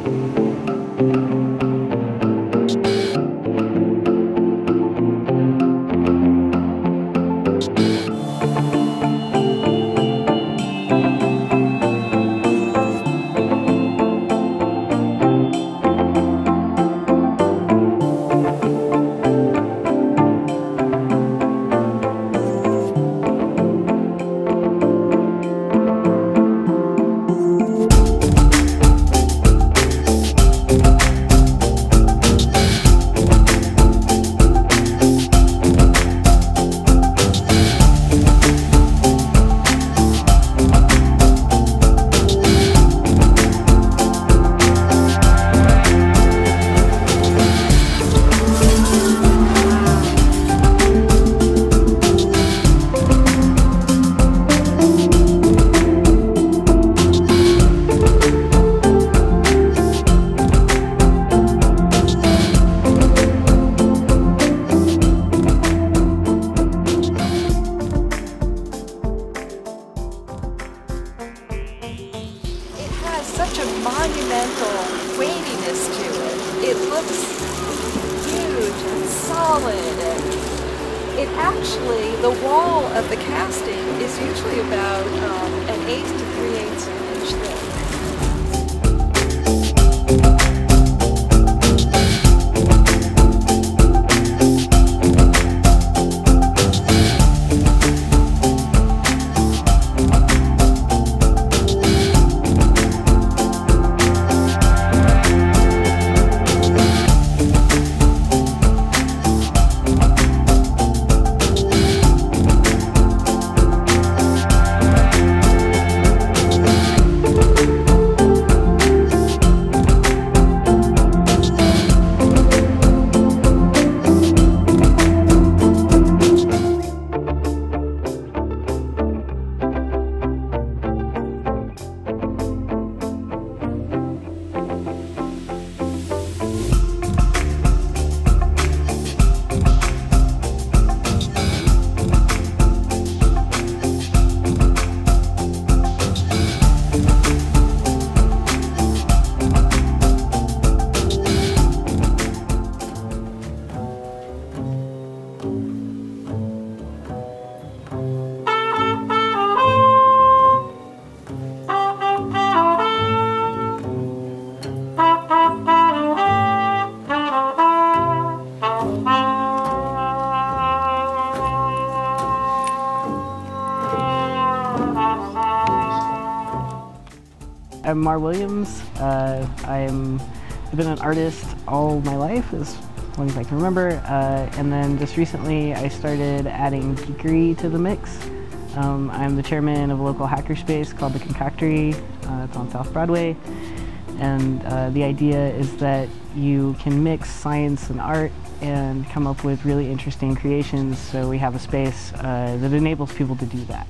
monumental weightiness to it. It looks huge and solid, and it actually, the wall of the casting is usually about an 1/8 to 3/8 of an inch thick. I'm Mar Williams. I've been an artist all my life, as long as I can remember, and then just recently I started adding geekery to the mix. I'm the chairman of a local hackerspace called the Concoctory. It's on South Broadway, and the idea is that you can mix science and art and come up with really interesting creations, so we have a space that enables people to do that.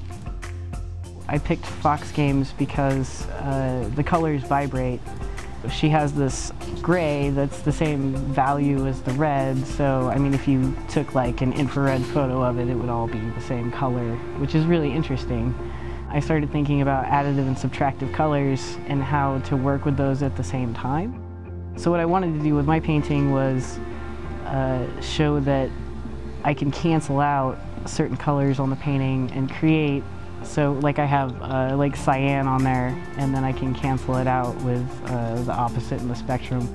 I picked Fox Games because the colors vibrate. She has this gray that's the same value as the red, so I mean if you took like an infrared photo of it, it would all be the same color, which is really interesting. I started thinking about additive and subtractive colors and how to work with those at the same time. So what I wanted to do with my painting was show that I can cancel out certain colors on the painting and create. So like I have like cyan on there, and then I can cancel it out with the opposite in the spectrum.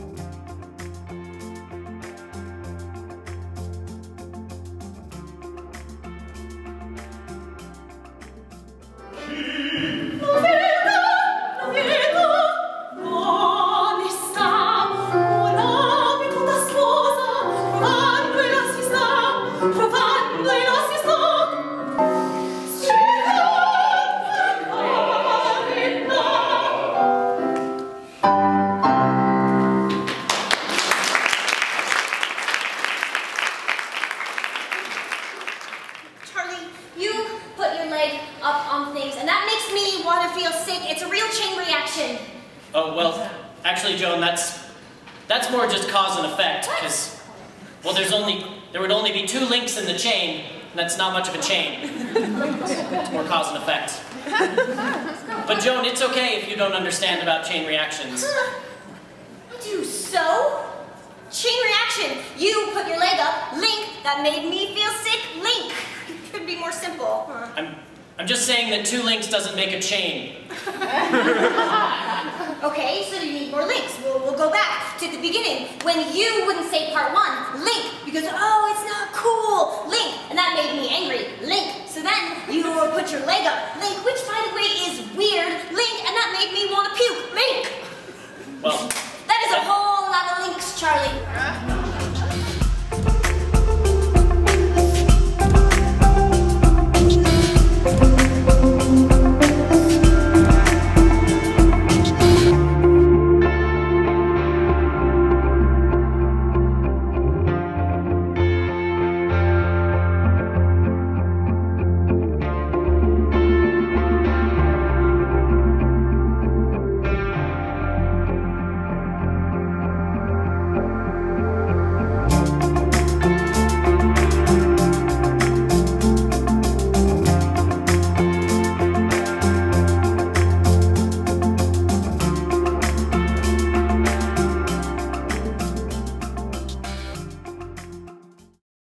Up on things, and that makes me want to feel sick. It's a real chain reaction. Oh, well, actually, Joan, that's more just cause and effect, because, well, there would only be 2 links in the chain, and that's not much of a chain. It's more cause and effect. But Joan, it's okay if you don't understand about chain reactions. do so? Chain reaction. You put your leg up. Link. That made me feel sick. Link. Could be more simple. I'm just saying that 2 links doesn't make a chain. Okay, so you need more links. We'll go back to the beginning when you wouldn't say part 1, link, because oh, it's not cool, link, and that made me angry, link. So then you put your leg up, link. Which